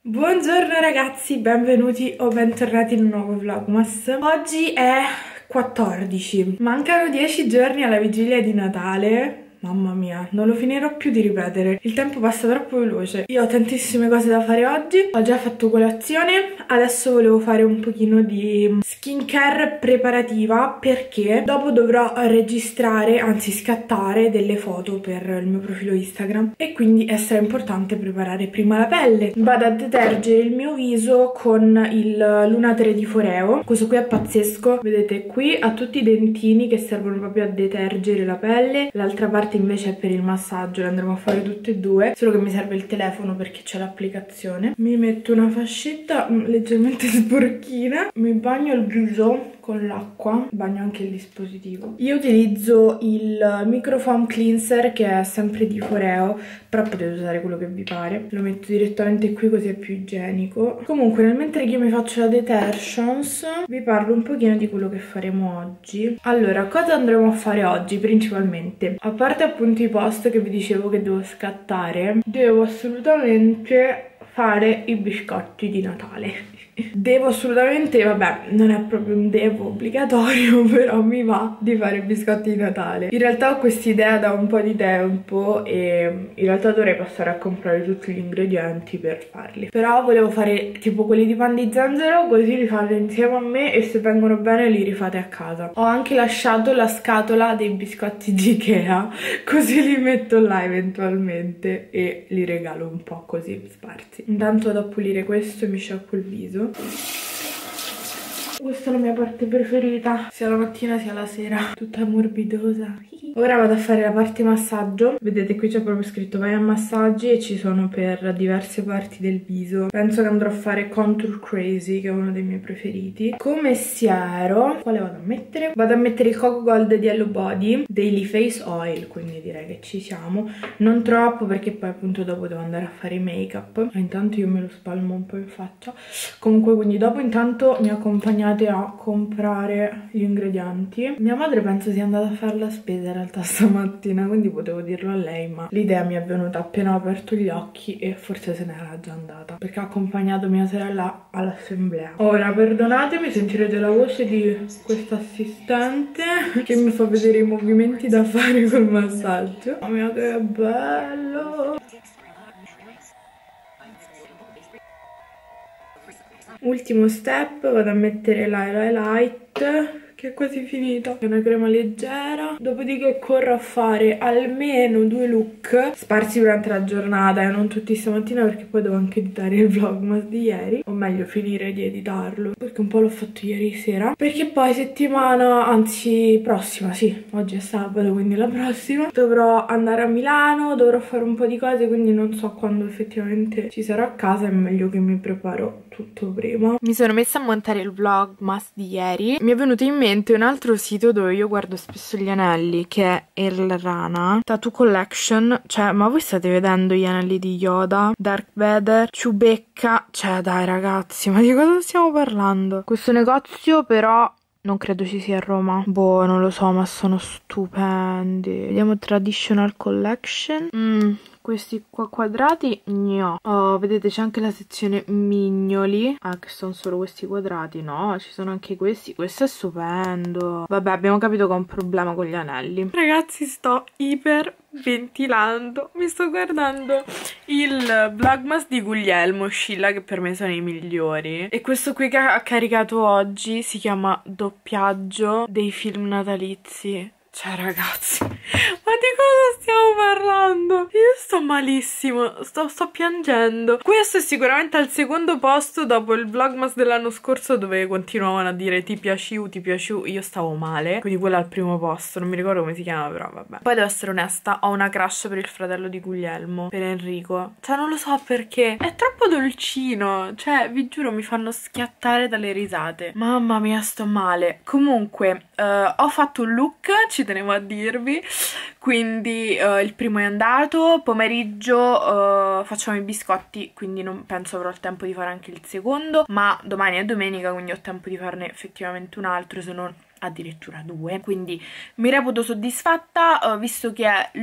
Buongiorno ragazzi, benvenuti o bentornati in un nuovo vlogmas. Oggi è 14, mancano 10 giorni alla vigilia di Natale. Mamma mia, non lo finirò più di ripetere, il tempo passa troppo veloce. Io ho tantissime cose da fare oggi, ho già fatto colazione, adesso volevo fare un pochino di skincare preparativa perché dopo dovrò registrare, anzi scattare delle foto per il mio profilo Instagram e quindi sarà importante preparare prima la pelle. Vado a detergere il mio viso con il Luna 3 di Foreo, questo qui è pazzesco, vedete qui ha tutti i dentini che servono proprio a detergere la pelle, l'altra parte invece è per il massaggio, le andremo a fare tutte e due, solo che mi serve il telefono perché c'è l'applicazione. Mi metto una fascetta leggermente sporchina, mi bagno il viso con l'acqua, bagno anche il dispositivo. Io utilizzo il Microfoam Cleanser che è sempre di Foreo, però potete usare quello che vi pare. Lo metto direttamente qui così è più igienico. Comunque nel mentre che io mi faccio la detersions vi parlo un pochino di quello che faremo oggi. Allora, cosa andremo a fare oggi principalmente? A parte appunto i post che vi dicevo che devo scattare, devo assolutamente fare i biscotti di Natale. Devo assolutamente, vabbè, non è proprio un devo obbligatorio, però mi va di fare i biscotti di Natale. In realtà ho quest'idea da un po' di tempo e in realtà dovrei passare a comprare tutti gli ingredienti per farli. Però volevo fare tipo quelli di pan di zenzero, così li fate insieme a me e se vengono bene li rifate a casa. Ho anche lasciato la scatola dei biscotti di Ikea, così li metto là eventualmente e li regalo un po' così sparsi. Intanto vado a pulire questo e mi sciacquo il viso. Questa è la mia parte preferita, sia la mattina sia la sera, tutta morbidosa. Ora vado a fare la parte massaggio. Vedete qui c'è proprio scritto vai a massaggi e ci sono per diverse parti del viso. Penso che andrò a fare Contour Crazy, che è uno dei miei preferiti. Come siero, quale vado a mettere? Vado a mettere il Coco Gold di Hello Body Daily Face Oil, quindi direi che ci siamo. Non troppo perché poi appunto dopo devo andare a fare i make up. Intanto io me lo spalmo un po' in faccia. Comunque quindi dopo intanto mi accompagnate a comprare gli ingredienti. Mia madre penso sia andata a fare la spesa in realtà stamattina, quindi potevo dirlo a lei, ma l'idea mi è venuta appena ho aperto gli occhi e forse se n'era già andata perché ha accompagnato mia sorella all'assemblea. Ora perdonatemi, sentirete la voce di questa assistente che mi fa vedere i movimenti da fare col massaggio. Oh mio, che bello! Ultimo step, vado a mettere l'highlight che è quasi finita, è una crema leggera, dopodiché corro a fare almeno 2 look sparsi durante la giornata e non tutti stamattina perché poi devo anche editare il vlogmas di ieri, o meglio finire di editarlo perché un po' l'ho fatto ieri sera, perché poi settimana, anzi prossima, sì, oggi è sabato quindi la prossima dovrò andare a Milano, dovrò fare un po' di cose, quindi non so quando effettivamente ci sarò a casa, è meglio che mi preparo tutto prima. Mi sono messa a montare il vlogmas di ieri, mi è venuto in mente un altro sito dove io guardo spesso gli anelli, che è Earl Rana Tattoo Collection. Cioè, ma voi state vedendo gli anelli di Yoda, Darth Vader, Chewbacca? Cioè dai ragazzi, ma di cosa stiamo parlando? Questo negozio però non credo ci sia a Roma. Boh, non lo so, ma sono stupendi. Vediamo Traditional Collection. Questi qua quadrati, no. Oh, vedete c'è anche la sezione mignoli. Ah, che sono solo questi quadrati. No, ci sono anche questi. Questo è stupendo. Vabbè, abbiamo capito che ho un problema con gli anelli. Ragazzi, sto iperventilando. Mi sto guardando il vlogmas di Guglielmo Scilla, che per me sono i migliori. E questo qui che ha caricato oggi si chiama Doppiaggio dei film natalizi. Cioè ragazzi, ma di cosa stiamo parlando? Io sto malissimo, sto piangendo. Questo è sicuramente al secondo posto dopo il vlogmas dell'anno scorso dove continuavano a dire ti piaciu, io stavo male. Quindi quello al primo posto, non mi ricordo come si chiama però vabbè. Poi devo essere onesta, ho una crush per il fratello di Guglielmo, per Enrico. Cioè non lo so perché, è troppo dolcino. Cioè vi giuro mi fanno schiattare dalle risate. Mamma mia sto male. Comunque ho fatto un look, ci tenevo a dirvi, quindi il primo è andato, pomeriggio facciamo i biscotti, quindi non penso avrò il tempo di fare anche il secondo, ma domani è domenica quindi ho tempo di farne effettivamente un altro, se non addirittura 2, quindi mi reputo soddisfatta. Visto che è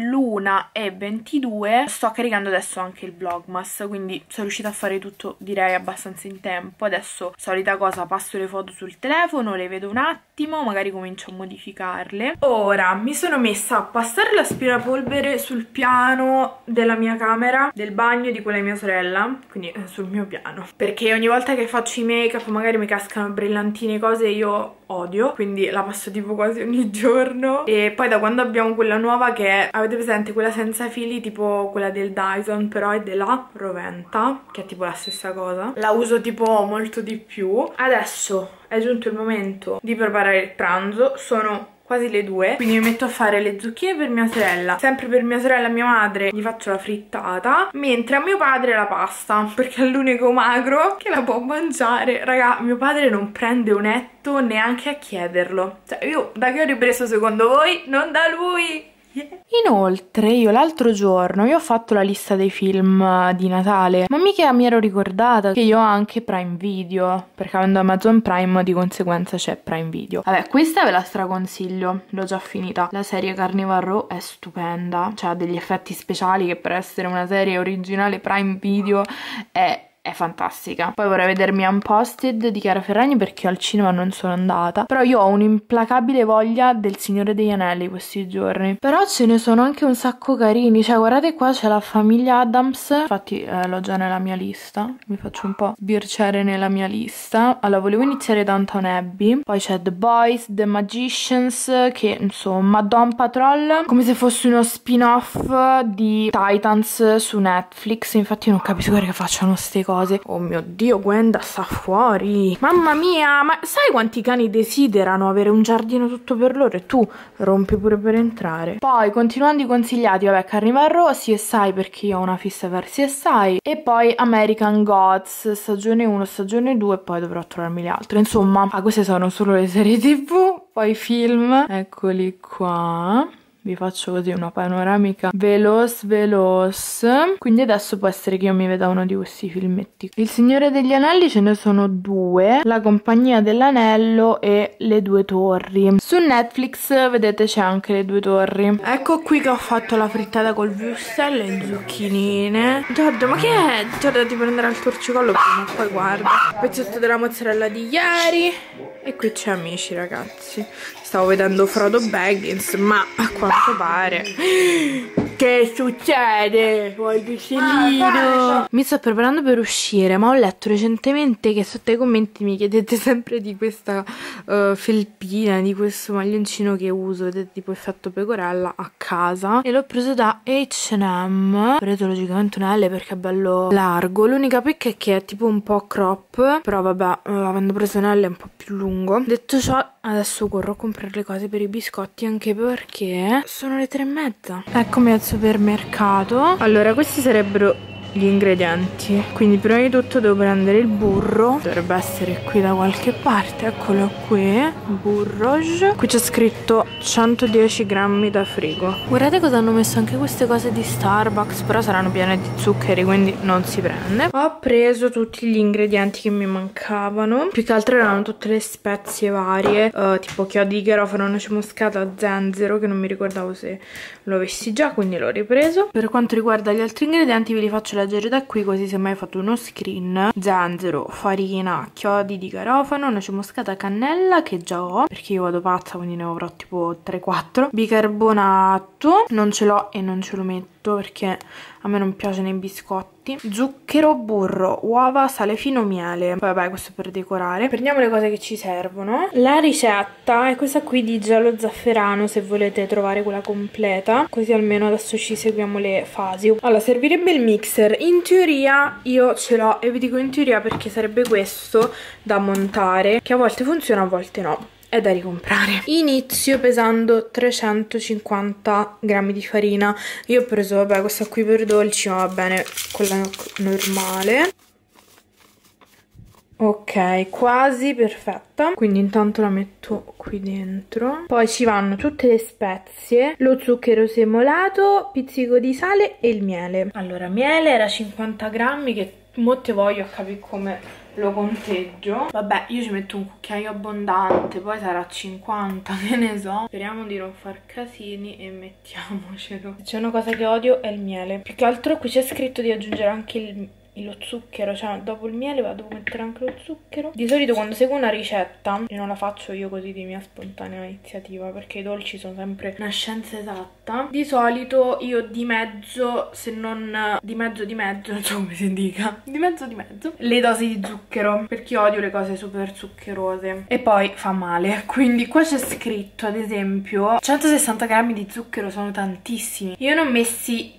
l'1:22, sto caricando adesso anche il vlogmas, quindi sono riuscita a fare tutto direi abbastanza in tempo. Adesso solita cosa, passo le foto sul telefono, le vedo un attimo, magari comincio a modificarle. Ora mi sono messa a passare l'aspirapolvere sul piano della mia camera, del bagno di quella di mia sorella, quindi sul mio piano, perché ogni volta che faccio i make up magari mi cascano brillantini e cose, io odio, quindi la passo tipo quasi ogni giorno. E poi da quando abbiamo quella nuova, che è, avete presente quella senza fili, tipo quella del Dyson, però è della Roventa, che è tipo la stessa cosa, la uso tipo molto di più. Adesso è giunto il momento di preparare il pranzo, sono quasi le 2, quindi mi metto a fare le zucchine per mia sorella. Sempre per mia sorella e mia madre gli faccio la frittata, mentre a mio padre la pasta, perché è l'unico magro che la può mangiare. Raga, mio padre non prende un etto neanche a chiederlo, cioè io da che ho ripreso secondo voi? Non da lui! Inoltre io l'altro giorno ho fatto la lista dei film di Natale, ma mica mi ero ricordata che io ho anche Prime Video, perché avendo Amazon Prime di conseguenza c'è Prime Video. Vabbè, questa ve la straconsiglio, l'ho già finita. La serie Carnival Row è stupenda, cioè ha degli effetti speciali che per essere una serie originale Prime Video è fantastica. Poi vorrei vedermi Unposted di Chiara Ferragni, perché al cinema non sono andata, però io ho un'implacabile voglia del Signore degli Anelli questi giorni. Però ce ne sono anche un sacco carini, cioè guardate qua c'è la famiglia Addams, infatti l'ho già nella mia lista, mi faccio un po' sbirciare nella mia lista. Allora volevo iniziare Downton Abbey, poi c'è The Boys, The Magicians, che insomma Dawn Patrol, come se fosse uno spin-off di Titans su Netflix, infatti non capisco perché facciano ste cose. Oh mio Dio, Gwenda sta fuori. Mamma mia, ma sai quanti cani desiderano avere un giardino tutto per loro e tu rompi pure per entrare. Poi, continuando i consigliati, vabbè, Carnival Row, CSI, perché io ho una fissa per CSI, e poi American Gods, stagione 1, stagione 2, e poi dovrò trovarmi le altre. Insomma, queste sono solo le serie TV, poi film, eccoli qua. Vi faccio così una panoramica veloce. Quindi adesso può essere che io mi veda uno di questi filmetti. Il Signore degli Anelli ce ne sono 2, La Compagnia dell'Anello e Le Due Torri. Su Netflix vedete c'è anche Le Due Torri. Ecco qui che ho fatto la frittata col wurstel e zucchinine. Giorgio, ma che è? Giorgio, ti prendere al torcicollo prima, poi guarda. Pezzetto della mozzarella di ieri. E qui c'è Amici, ragazzi. Stavo vedendo Frodo Baggins, ma a quanto pare... Che succede? Vuoi piscellino? Mi sto preparando per uscire, ma ho letto recentemente che sotto ai commenti mi chiedete sempre di questa felpina, di questo maglioncino che uso, vedete, tipo effetto pecorella, a casa. E l'ho preso da H&M. Ho preso logicamente un L perché è bello largo. L'unica pecca è che è tipo un po' crop, però vabbè, avendo preso un L è un po' più lungo. Detto ciò, adesso corro a comprare le cose per i biscotti, anche perché sono le 3:30. Eccomi al supermercato. Allora, questi sarebbero gli ingredienti, quindi prima di tutto devo prendere il burro, dovrebbe essere qui da qualche parte, eccolo qui, burro. Qui c'è scritto 110 grammi da frigo. Guardate cosa hanno messo, anche queste cose di Starbucks, però saranno piene di zuccheri, quindi non si prende. Ho preso tutti gli ingredienti che mi mancavano, più che altro erano tutte le spezie varie, tipo chiodi di garofano, noce moscata, zenzero, che non mi ricordavo se lo avessi già, quindi l'ho ripreso. Per quanto riguarda gli altri ingredienti ve li faccio leggere da qui, così se mai fate uno screen. Zenzero, farina, chiodi di garofano, noce moscata, cannella, che già ho perché io vado pazza, quindi ne avrò tipo 3-4, bicarbonato, non ce l'ho e non ce lo metto perché a me non piace nei biscotti, zucchero, burro, uova, sale fino, miele. Poi vabbè, questo per decorare. Prendiamo le cose che ci servono. La ricetta è questa qui di giallo zafferano, se volete trovare quella completa, così almeno adesso ci seguiamo le fasi. Allora, servirebbe il mixer. In teoria io ce l'ho, e vi dico in teoria perché sarebbe questo da montare, che a volte funziona, a volte no. È da ricomprare. Inizio pesando 350 grammi di farina. Io ho preso, vabbè, questa qui per dolci, ma va bene quella normale. Ok, quasi perfetta. Quindi intanto la metto qui dentro. Poi ci vanno tutte le spezie, lo zucchero semolato, pizzico di sale e il miele. Allora, miele era 50 grammi, che Mo te voglio capire come lo conteggio. Vabbè, io ci metto un cucchiaio abbondante, poi sarà 50, che ne so. Speriamo di non far casini e mettiamocelo. Se c'è una cosa che odio è il miele. Più che altro qui c'è scritto di aggiungere anche lo zucchero, cioè dopo il miele devo mettere anche lo zucchero. Di solito quando seguo una ricetta, e non la faccio io così di mia spontanea iniziativa, perché i dolci sono sempre una scienza esatta, di solito io di mezzo, se non di mezzo, non so come si dica, di mezzo le dosi di zucchero, perché odio le cose super zuccherose e poi fa male. Quindi qua c'è scritto ad esempio 160 grammi di zucchero, sono tantissimi. Io ne ho messi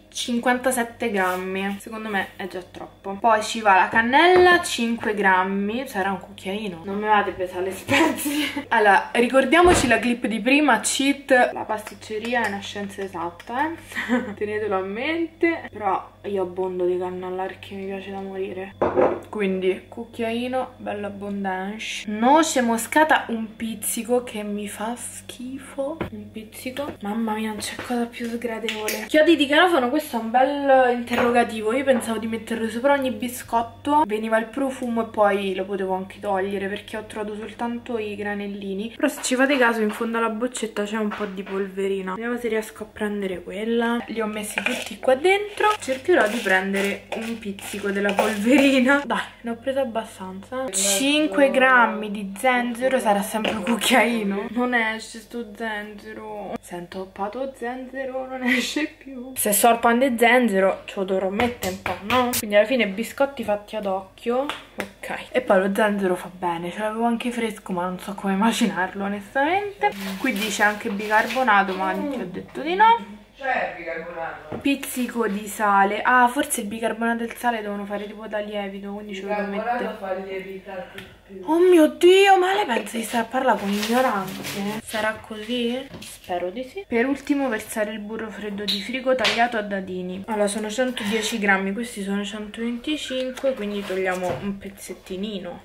57 grammi, secondo me è già troppo. Poi ci va la cannella, 5 grammi, sarà un cucchiaino, non mi vado a pesare le spezie. Allora, ricordiamoci la clip di prima, cheat, la pasticceria è una scienza esatta, tenetelo a mente. Però io abbondo di cannella perché mi piace da morire, quindi cucchiaino bello abbondante. Noce moscata un pizzico, che mi fa schifo, un pizzico, mamma mia, non c'è cosa più sgradevole. Chiodi di garofano, questo è un bel interrogativo. Io pensavo di metterlo sopra ogni biscotto, veniva il profumo e poi lo potevo anche togliere perché ho trovato soltanto i granellini. Però se ci fate caso in fondo alla boccetta c'è un po' di polverina, vediamo se riesco a prendere quella. Li ho messi tutti qua dentro, cercherò di prendere un pizzico della polverina. Dai, ne ho preso abbastanza. 5 grammi di zenzero, sarà sempre un cucchiaino, non esce sto zenzero, sento hoppato zenzero, non esce più. Se sorpande zenzero ce lo dovrò mettere un po', no? Quindi alla fine biscotti fatti ad occhio, ok. E poi lo zenzero fa bene, ce l'avevo anche fresco ma non so come macinarlo onestamente. Qui dice anche bicarbonato ma ti ho detto di no. C'è il bicarbonato? Pizzico di sale. Ah, forse il bicarbonato e il sale devono fare tipo da lievito, quindi ce lo devo mettere. Il bicarbonato fa lievitare di più. Oh mio Dio, ma lei pensa di stare a parlare con ignoranti? Sarà così? Spero di sì. Per ultimo versare il burro freddo di frigo tagliato a dadini. Allora sono 110 grammi, questi sono 125, quindi togliamo un pezzettinino.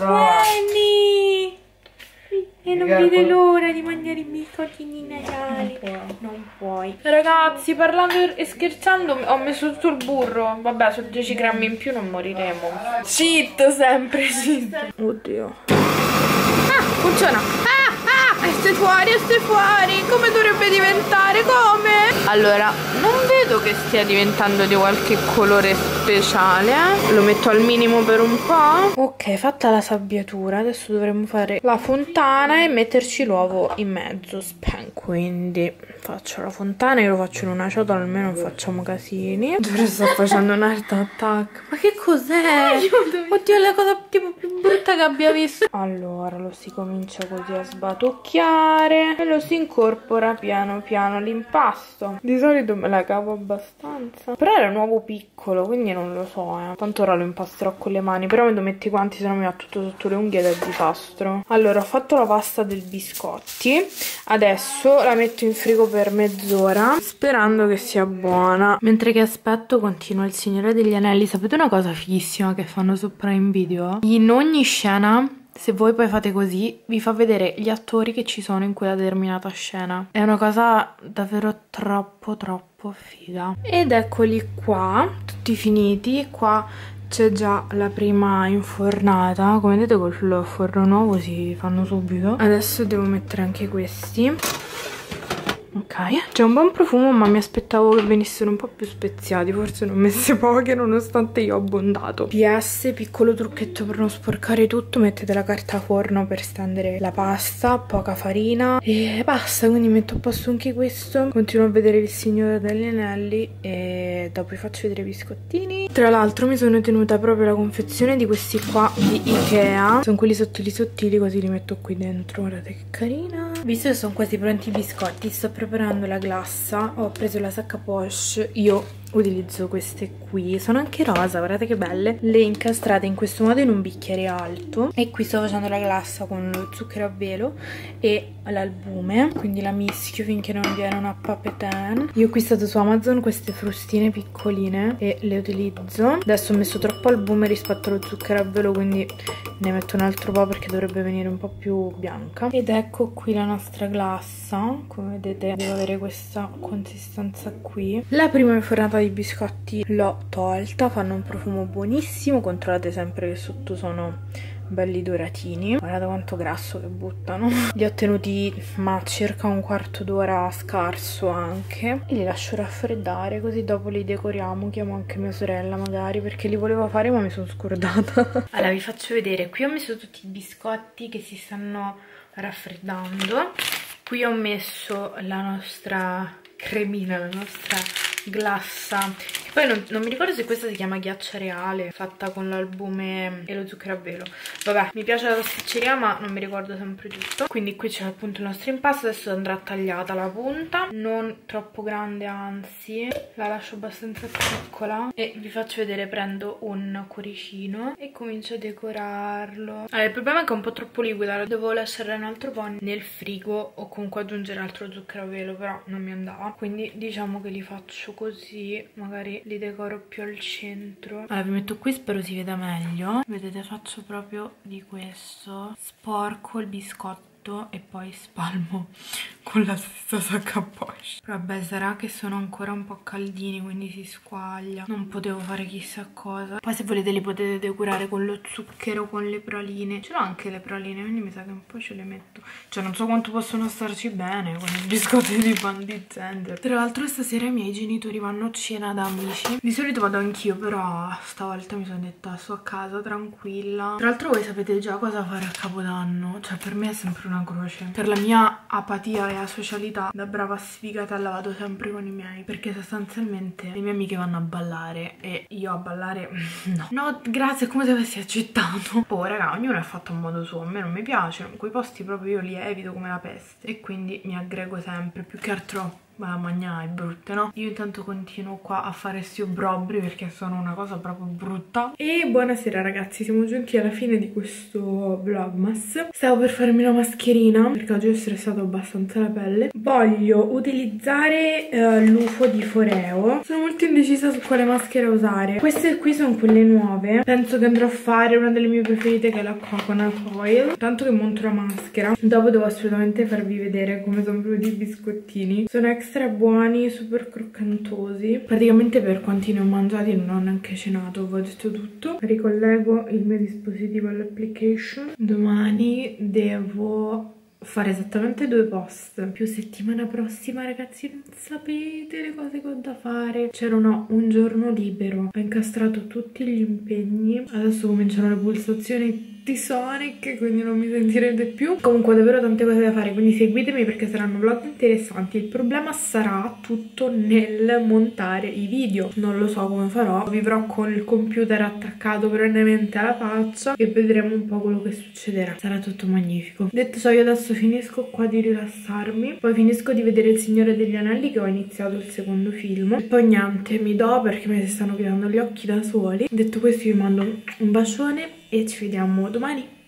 Vieni! E non vede l'ora di mangiare i biscottini natali. Non puoi. Ragazzi, parlando e scherzando, ho messo tutto il burro. Vabbè, su 10 grammi in più non moriremo. Cheat sempre, cheat. Oddio. Ah, funziona. Stai fuori. Come dovrebbe diventare? Come? Allora, non vedo che stia diventando di qualche colore speciale. Lo metto al minimo per un po'. Ok, fatta la sabbiatura, adesso dovremmo fare la fontana e metterci l'uovo in mezzo. Quindi faccio la fontana, io lo faccio in una ciotola, almeno non facciamo casini. Dovrei stare facendo un heart attack. Ma che cos'è? Oddio, è la cosa tipo più brutta che abbia visto. Allora, lo si comincia così a sbatocchiare e lo si incorpora piano piano all'impasto. Di solito me la cavo abbastanza, però era un uovo piccolo, quindi non lo so, tanto ora lo impasterò con le mani, però me lo metti quanti, se no mi va tutto sotto le unghie ed è disastro. Allora, ho fatto la pasta dei biscotti, adesso la metto in frigo per mezz'ora sperando che sia buona. Mentre che aspetto continua Il Signore degli Anelli. Sapete una cosa fighissima che fanno su Prime Video? In ogni scena, se voi poi fate così, vi fa vedere gli attori che ci sono in quella determinata scena. È una cosa davvero troppo figa. Ed eccoli qua, tutti finiti. Qua c'è già la prima infornata, come vedete col forno nuovo si fanno subito. Adesso devo mettere anche questi. Ok, c'è un buon profumo, ma mi aspettavo che venissero un po' più speziati. Forse ne ho messe poche nonostante io ho abbondato. PS, piccolo trucchetto per non sporcare tutto: mettete la carta forno per stendere la pasta, poca farina e basta. Quindi metto a posto anche questo, continuo a vedere Il Signore degli Anelli e dopo vi faccio vedere i biscottini. Tra l'altro mi sono tenuta proprio la confezione di questi qua di Ikea, sono quelli sottili, così li metto qui dentro. Guardate che carina. Visto che sono quasi pronti i biscotti, sto preparando la glassa. Ho preso la sacca Porsche, io utilizzo queste qui, sono anche rosa, guardate che belle. Le incastrate in questo modo in un bicchiere alto e qui sto facendo la glassa con lo zucchero a velo e l'albume, quindi la mischio finché non viene una papetan. Io ho acquistato su Amazon queste frustine piccoline e le utilizzo. Adesso ho messo troppo albume rispetto allo zucchero a velo, quindi ne metto un altro po' perché dovrebbe venire un po' più bianca. Ed ecco qui la nostra glassa, come vedete deve avere questa consistenza qui. La prima infornata dei biscotti l'ho tolta, fanno un profumo buonissimo, controllate sempre che sotto sono belli doratini. Guardate quanto grasso che buttano. Li ho tenuti ma circa un quarto d'ora scarso anche, e li lascio raffreddare così dopo li decoriamo. Chiamo anche mia sorella magari, perché li volevo fare ma mi sono scordata. Allora vi faccio vedere, qui ho messo tutti i biscotti che si stanno raffreddando. Qui ho messo la nostra cremina, la nostra glassa, che poi non mi ricordo se questa si chiama ghiaccia reale, fatta con l'albume e lo zucchero a velo. Vabbè, mi piace la pasticceria ma non mi ricordo sempre tutto. Quindi qui c'è appunto il nostro impasto. Adesso andrà tagliata la punta, non troppo grande, anzi la lascio abbastanza piccola, e vi faccio vedere. Prendo un cuoricino e comincio a decorarlo. Allora, il problema è che è un po' troppo liquida, devo lasciare un altro po' nel frigo o comunque aggiungere altro zucchero a velo, però non mi andava, quindi diciamo che li faccio così, magari li decoro più al centro. Allora vi metto qui, spero si veda meglio. Vedete, faccio proprio di questo, sporco il biscotto e poi spalmo con la stessa sacca a poche. Vabbè, sarà che sono ancora un po' caldini, quindi si squaglia, non potevo fare chissà cosa. Poi se volete li potete decorare con lo zucchero, con le praline. Ce l'ho anche le praline, quindi mi sa che un po' ce le metto. Cioè non so quanto possono starci bene con i biscotti di Pan di Zender. Tra l'altro stasera i miei genitori vanno a cena da amici. Di solito vado anch'io, però stavolta mi sono detta sto a casa tranquilla. Tra l'altro voi sapete già cosa fare a Capodanno, cioè per me è sempre una croce. Per la mia apatia e asocialità da brava sfigata vado sempre con i miei, perché sostanzialmente le mie amiche vanno a ballare e io a ballare no. No, grazie, è come se avessi accettato. Oh raga, ognuno è fatto a modo suo, a me non mi piace, quei posti proprio io li evito come la peste e quindi mi aggrego sempre, più che altro ma mangiare brutte, no? Io intanto continuo qua a fare sti obbrobri perché sono una cosa proprio brutta. E buonasera ragazzi, siamo giunti alla fine di questo vlogmas. Stavo per farmi la mascherina perché oggi ho stressato abbastanza la pelle. Voglio utilizzare l'UFO di Foreo. Sono molto indecisa su quale maschera usare. Queste qui sono quelle nuove. Penso che andrò a fare una delle mie preferite, che è la Coconut Oil. Tanto che monto la maschera, dopo devo assolutamente farvi vedere come sono venuti i biscottini. Sono extra buoni, super croccantosi. Praticamente per quanti ne ho mangiati non ho neanche cenato, vi ho detto tutto. Ricollego il mio dispositivo all'application. Domani devo fare esattamente 2 post, più settimana prossima ragazzi non sapete le cose che ho da fare. C'erano un giorno libero, ho incastrato tutti gli impegni, adesso cominciano le pulsazioni di Sonic, quindi non mi sentirete più. Comunque davvero tante cose da fare, quindi seguitemi perché saranno vlog interessanti. Il problema sarà tutto nel montare i video, non lo so come farò, vivrò con il computer attaccato perennemente alla faccia e vedremo un po' quello che succederà. Sarà tutto magnifico. Detto ciò, io adesso finisco qua di rilassarmi, poi finisco di vedere Il Signore degli Anelli, che ho iniziato il secondo film, e poi niente, mi do perché mi si stanno chiudendo gli occhi da soli. Detto questo, vi mando un bacione e ci vediamo domani.